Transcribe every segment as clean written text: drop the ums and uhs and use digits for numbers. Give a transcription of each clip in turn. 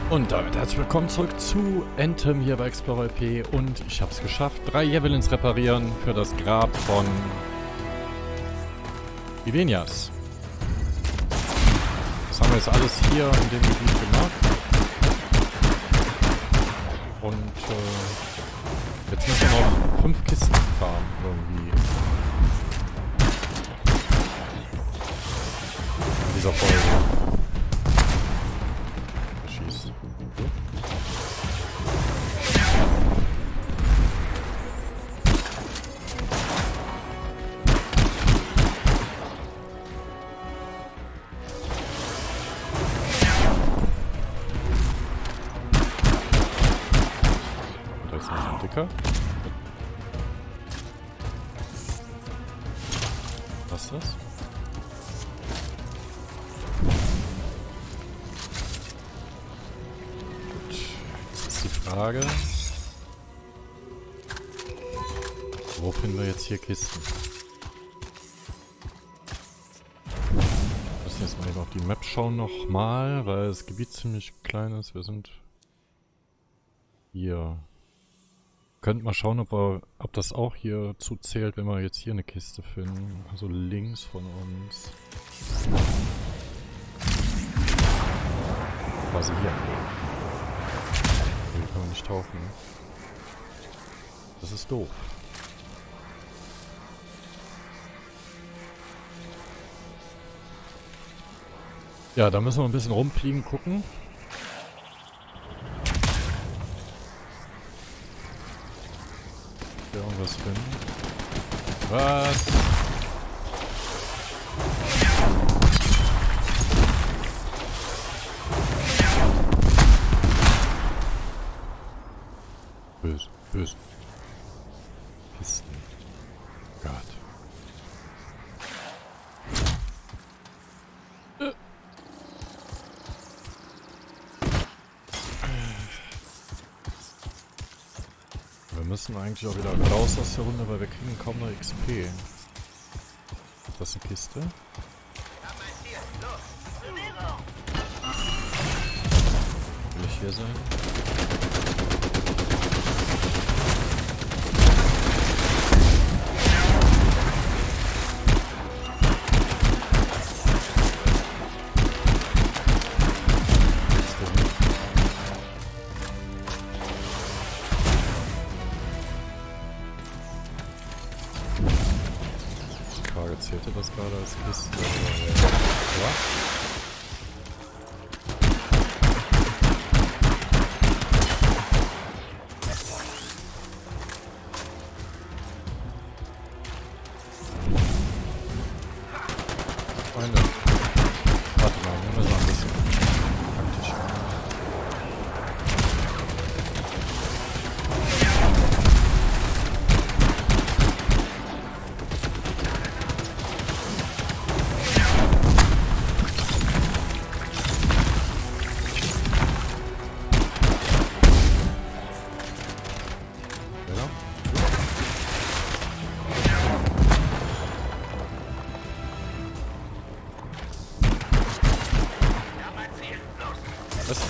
Und damit herzlich willkommen zurück zu Anthem hier bei Explorer LP und ich habe es geschafft, 3 Javelins reparieren für das Grab von Ivenias. Das haben wir jetzt alles hier in dem Gebiet gemacht. Und jetzt müssen wir noch 5 Kisten fahren irgendwie. In dieser Folge. Schießt. Da ist noch ein Dicker. Was ist das? Frage. Wo finden wir jetzt hier Kisten? Wir müssen jetzt mal eben auf die Map schauen nochmal, weil das Gebiet ziemlich klein ist. Wir sind hier. Könnten mal schauen, ob das auch hier zuzählt, wenn wir jetzt hier eine Kiste finden. Also links von uns. Quasi hier. Hier kann man nicht tauchen. Das ist doof. Ja, da müssen wir ein bisschen rumfliegen, gucken. Ob wir irgendwas finden. Was? Böse, böse. Kisten. Gott. Wir müssen eigentlich auch wieder raus aus der Runde, weil wir kriegen kaum noch XP. Ist das eine Kiste? Will ich hier sein? Zählte das gerade als Kiste? Ja. Freunde. Warte mal, wir müssen ein bisschen praktisch machen. Was?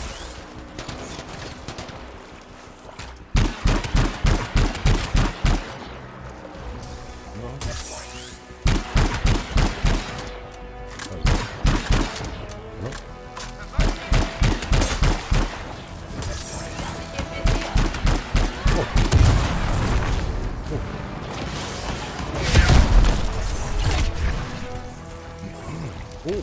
Oh.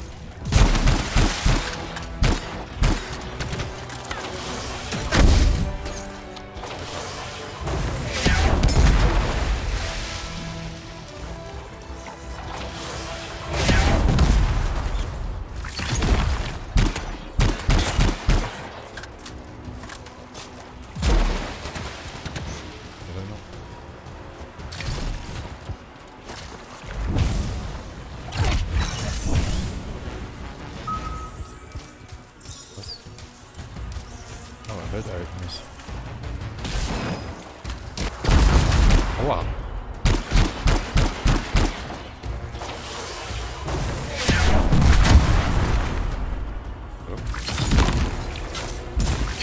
Weltereignis. Aua. Ja.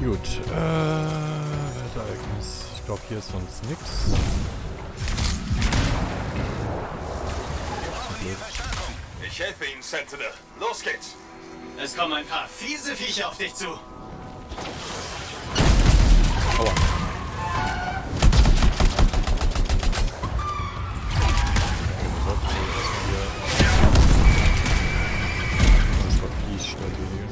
Gut, Weltereignis. Ich glaube, hier ist sonst nichts. Ich helfe Ihnen, Sentinel. Los geht's. Es kommen ein paar fiese Viecher auf dich zu. Aua. Das war fies stabil.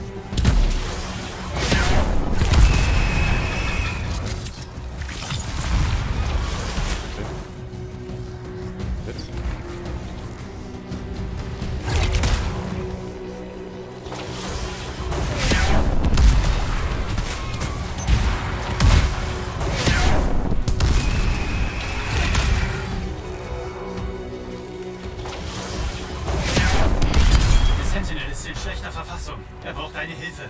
Sentinel ist in schlechter Verfassung. Er braucht deine Hilfe.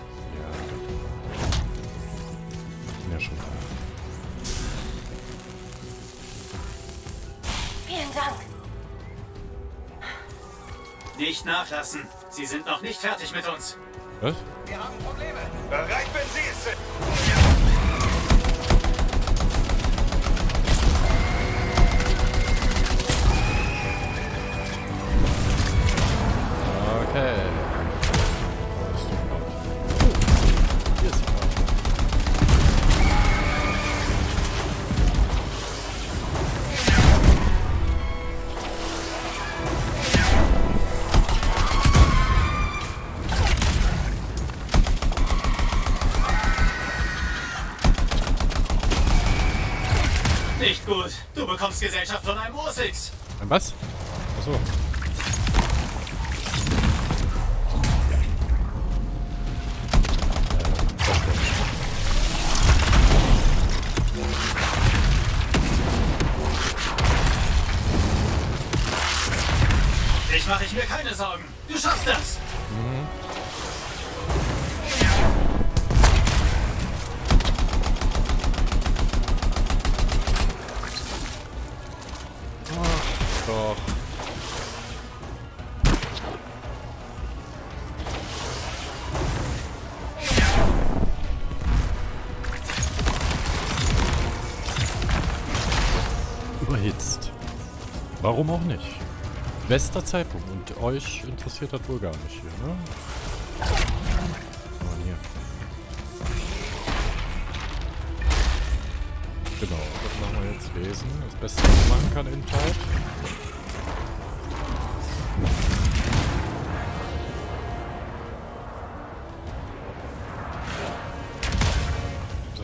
Ja, schon da. Vielen Dank. Nicht nachlassen. Sie sind noch nicht fertig mit uns. Was? Wir haben Probleme. Bereit, wenn Sie es sind. Okay. Hier ist die Karte. Nicht gut. Du bekommst Gesellschaft von einem Ursix. Ein was? Achso. Dich mache ich mir keine Sorgen. Du schaffst das. Doch. Überhitzt. Warum auch nicht? Bester Zeitpunkt. Und euch interessiert das wohl gar nicht hier, ne? Oh, hier. Genau, das machen wir jetzt lesen. Das Beste, was man machen kann in Zeit. So.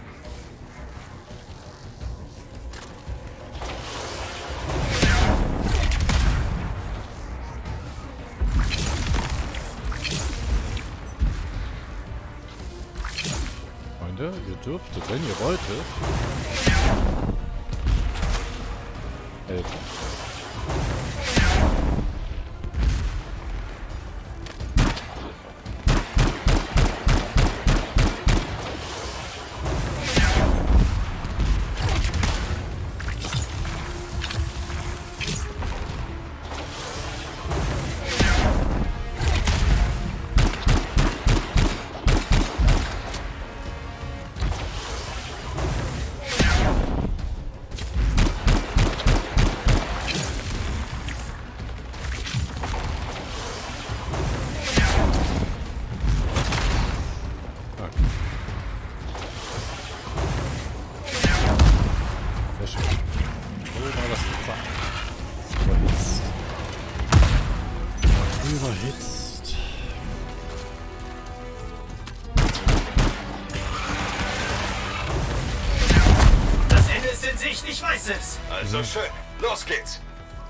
Freunde, ihr dürftet, wenn ihr wolltet, helfen. Sehr schön. Oh, war das überhitzt. Überhitzt. Das Ende ist in Sicht, ich weiß es. Also schön. Los geht's.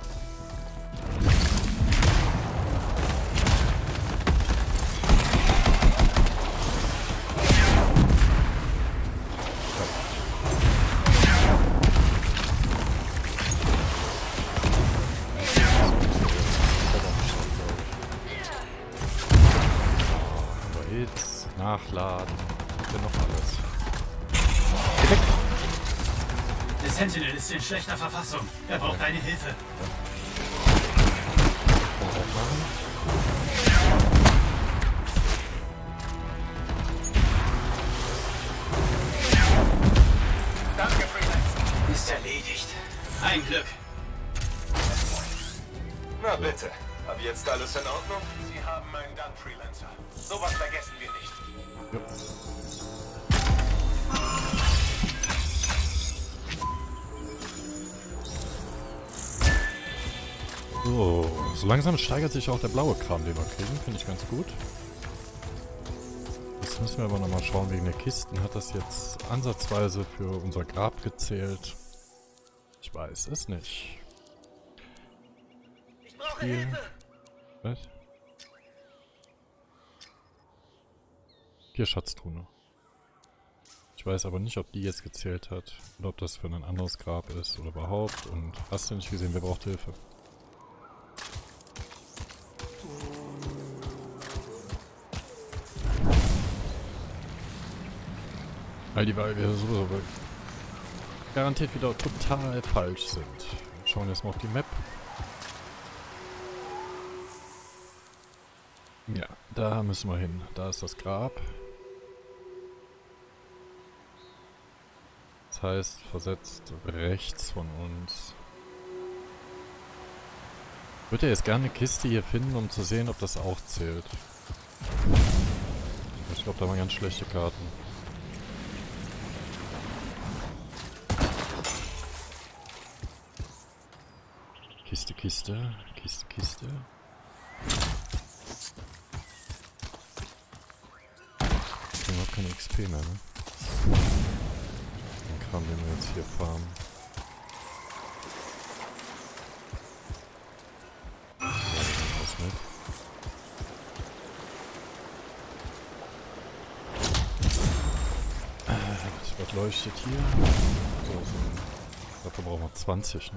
Überhitzt. Nachladen. Was denn noch alles? Geh weg! Der Sentinel ist in schlechter Verfassung. Er braucht deine Hilfe. Kann man auch machen. Sie haben einen Gun, Freelancer. Sowas vergessen wir nicht. Ja. So langsam steigert sich auch der blaue Kram, den wir kriegen. Finde ich ganz gut. Jetzt müssen wir aber nochmal schauen wegen der Kisten. Hat das jetzt ansatzweise für unser Grab gezählt? Ich weiß es nicht. Ich brauche Hilfe! Was? Hier Schatztruhe. Ich weiß aber nicht, ob die jetzt gezählt hat. Oder ob das für ein anderes Grab ist oder überhaupt. Und hast du nicht gesehen, wer braucht Hilfe? All die, weil wir sowieso garantiert wieder total falsch sind. Wir schauen jetzt mal auf die Map. Ja, da müssen wir hin. Da ist das Grab. Das heißt, versetzt rechts von uns. Ich würde ja jetzt gerne eine Kiste hier finden, um zu sehen, ob das auch zählt. Ich glaube, da waren ganz schlechte Karten. Kiste, Kiste, Kiste, Kiste. Ich habe überhaupt keine XP mehr, ne? Den Kram, den wir jetzt hier farmen. Was mit? Was leuchtet hier? So, dafür brauchen wir 20, ne?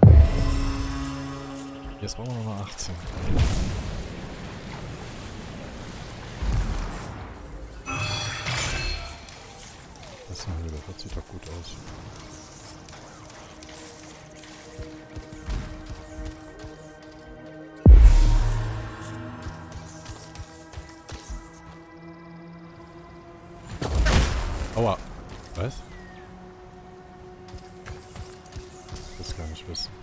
Jetzt brauchen wir noch 18. Das ist eine Höhle, das sieht doch gut aus. Aua! Was? Das kann ich wissen.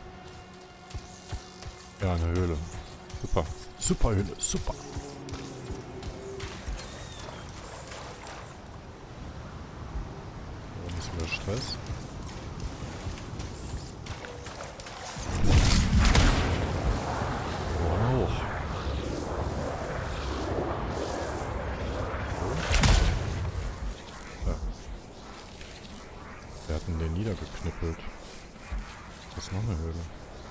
Ja, eine Höhle. Super. Super Höhle. Super. Warum ist wieder Stress? Wow. Ja. Wir hatten den niedergeknüppelt. Das ist noch eine Höhle.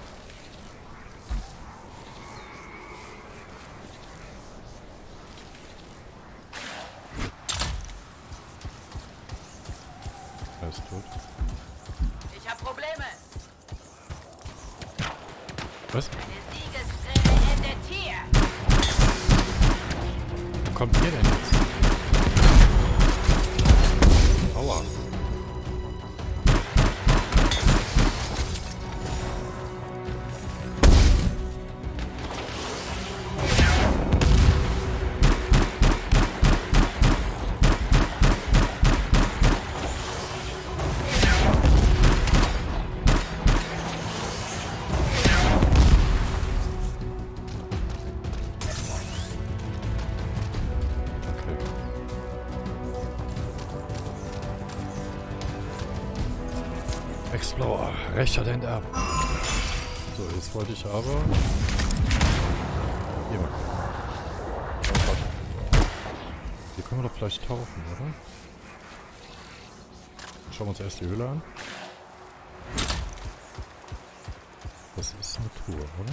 Er ist tot. Ich hab Probleme. Was? Eine Siegessträhne endet hier. Wo kommt ihr denn jetzt? Aua. Explorer, rechter Hand ab. So, jetzt wollte ich aber... Hier mal. Oh, hier können wir doch vielleicht tauchen, oder? Schauen wir uns erst die Höhle an. Das ist eine Truhe, oder?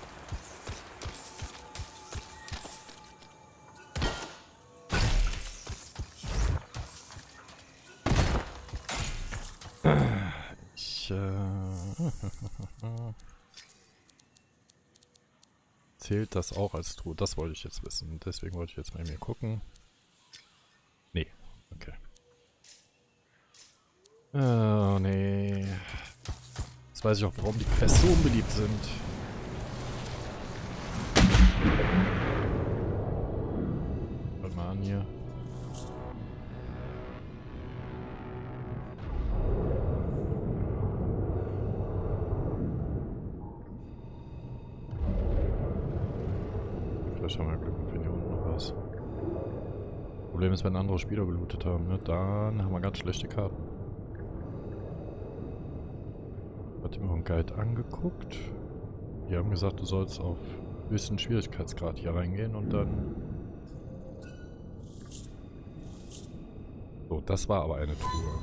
Zählt das auch als Truhe? Das wollte ich jetzt wissen. Deswegen wollte ich jetzt mal mir gucken. Nee. Okay. Oh, nee. Jetzt weiß ich auch, warum die Quests so unbeliebt sind. Hört mal an hier. Vielleicht haben wir Glück und finden was. Problem ist, wenn andere Spieler gelootet haben, ne? Dann haben wir ganz schlechte Karten. Hat mir auch einen Guide angeguckt. Die haben gesagt, du sollst auf höchsten Schwierigkeitsgrad hier reingehen und dann... So, das war aber eine Tour.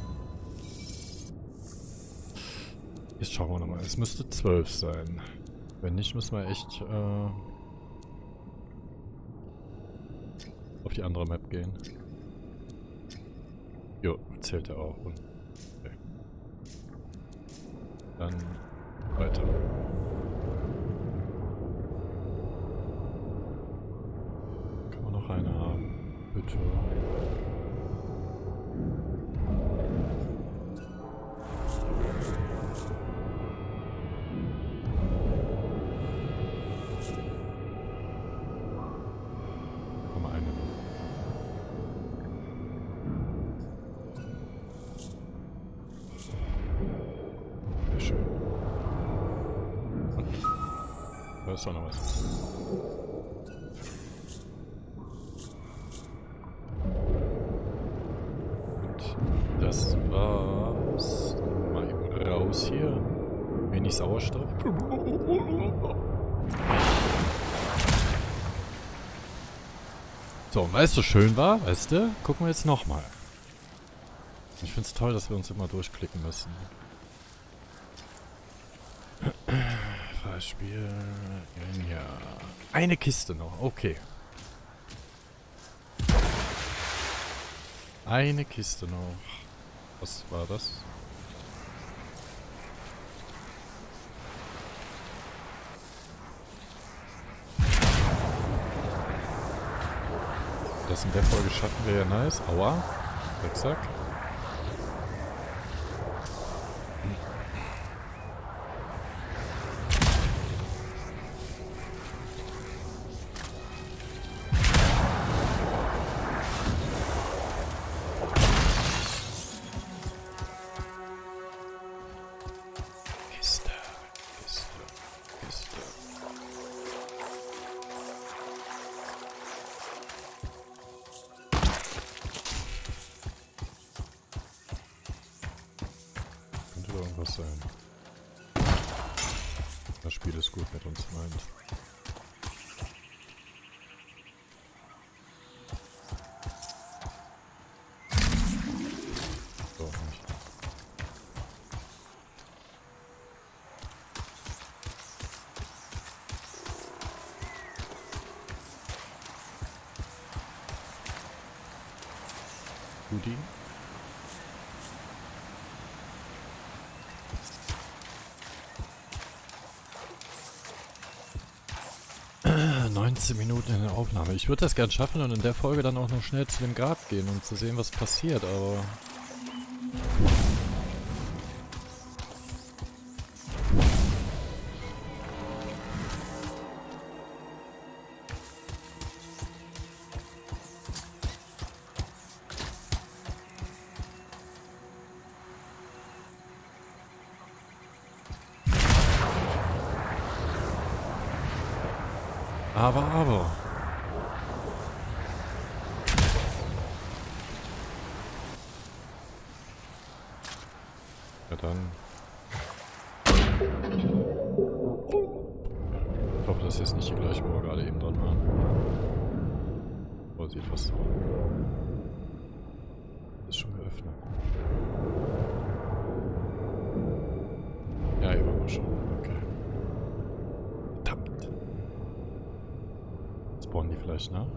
Jetzt schauen wir nochmal. Es müsste 12 sein. Wenn nicht, müssen wir echt auf die andere Map gehen. Jo, zählt er auch. Und, okay. Dann weiter. Kann man noch eine haben? Bitte. Nochmal eine noch. Sehr schön. Und da ist doch noch was. Das war's. Mal eben raus hier. Wenig Sauerstoff. So, weil es so schön war, weißt du, gucken wir jetzt nochmal. Ich find's toll, dass wir uns immer durchklicken müssen. Beispiel. Ja. Eine Kiste noch, okay. Eine Kiste noch. Was war das? Das in der Folge schaffen wir ja nice. Aua. Rucksack. Irgendwas sein. Das Spiel ist gut mit uns meint. So, nicht. Goodie. 19 Minuten in der Aufnahme. Ich würde das gern schaffen und in der Folge dann auch noch schnell zu dem Grab gehen, um zu sehen, was passiert, aber... Aber. Ja dann. Ich hoffe, das ist nicht die gleiche, wo wir gerade eben dran waren. Aber sieht fast so aus. Ist schon geöffnet. Ja, hier waren wir schon. Okay. Verdammt. Spawnen die vielleicht nach?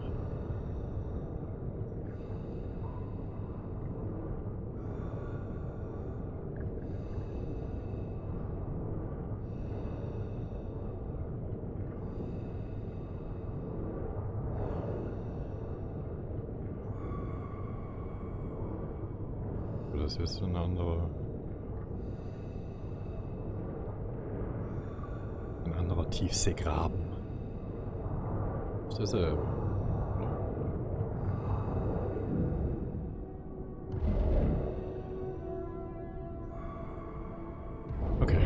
Oder ist jetzt eine andere... Ein anderer Tiefseegraben. Ist derselbe. Okay.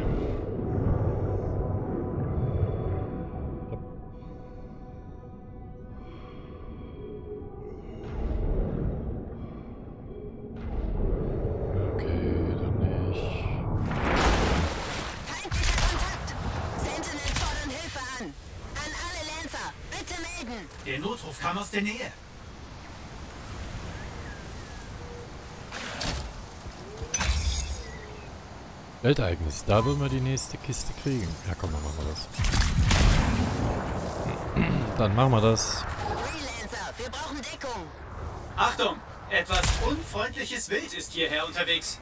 kam aus der Nähe. Weltereignis, da würden wir die nächste Kiste kriegen. Ja komm, dann machen wir das. Dann machen wir das. Freelancer, wir brauchen Deckung. Achtung! Etwas unfreundliches Wild ist hierher unterwegs.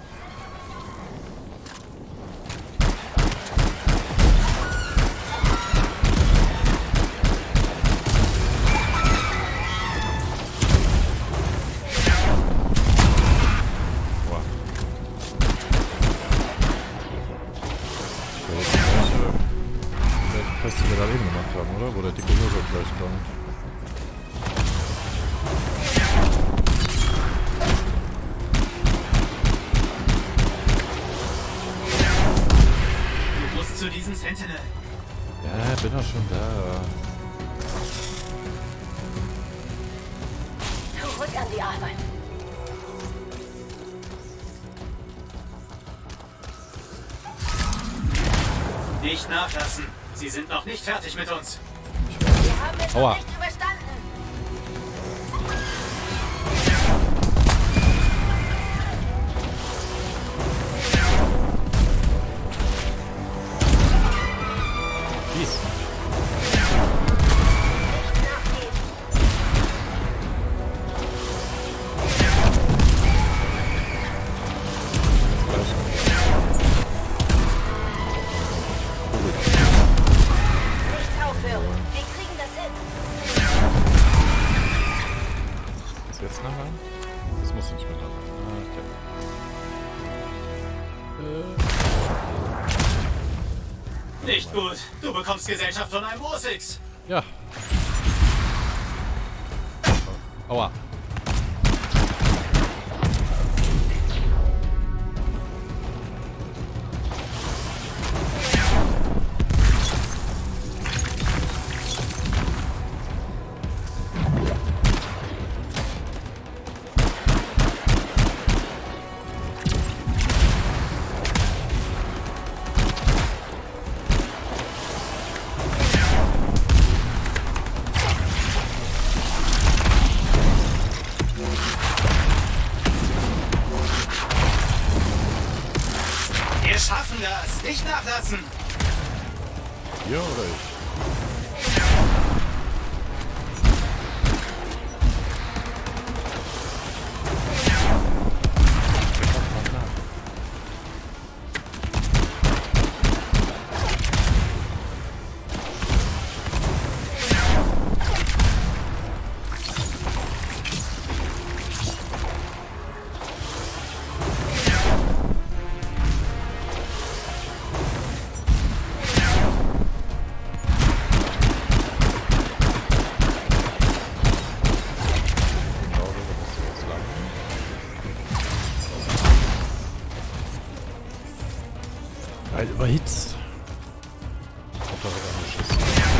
Boah. Welche Quest wir gerade eben gemacht haben, oder? Wo der dicke Löwe gleich kommt. Du musst zu diesem Sentinel. Ja, bin doch schon da. Zurück an die Arbeit. Nicht nachlassen. Sie sind noch nicht fertig mit uns. Wir haben es Aua. noch nicht überstanden. Dies. Nachgehen. Nicht aufhören. Wir kriegen das hin. Ist jetzt nachher? Das muss nicht mehr nachher. Nicht gut. Du bekommst Gesellschaft von einem Ursix. Ja. Aua. Wir schaffen das. Nicht nachlassen. Ihr oder ich? Weil überhitzt. Hauptsache angeschissen.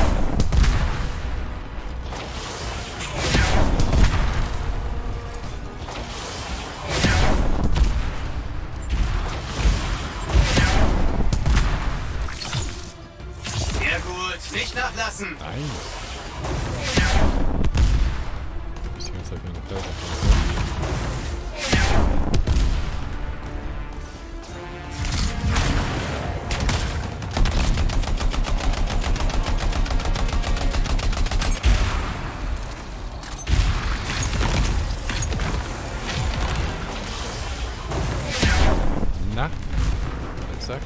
Sehr gut. Nicht nachlassen. Nein. Du bist die ganze Zeit mit dem Pferd. Na? Zack.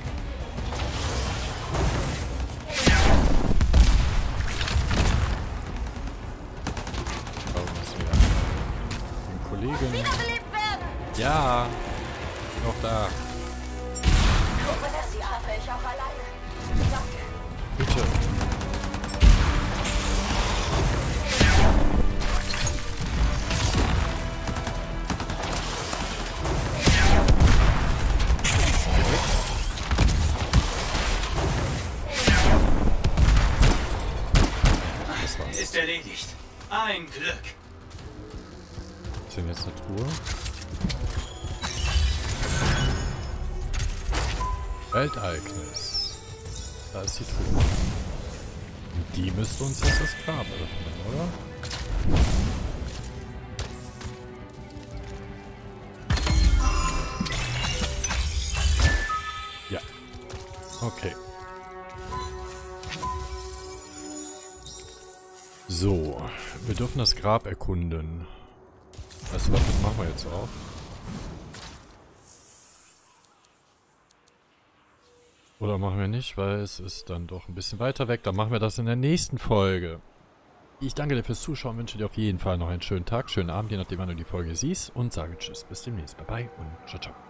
Kollegen. Wiederbelebt werden. Ja. Noch da. Guck mal, dass die habe ich auch alleine. Danke. Bitte. Das war's. Ist erledigt. Ein Glück. Ist denn jetzt eine Truhe? Weltereignis. Da ist die Truhe. Und die müsste uns jetzt das Grab öffnen, oder? Ja. Okay. So, wir dürfen das Grab erkunden. Weißt du was, das machen wir jetzt auch. Oder machen wir nicht, weil es ist dann doch ein bisschen weiter weg. Dann machen wir das in der nächsten Folge. Ich danke dir fürs Zuschauen, wünsche dir auf jeden Fall noch einen schönen Tag, schönen Abend, je nachdem wann du die Folge siehst. Und sage Tschüss, bis demnächst. Bye bye und ciao, ciao.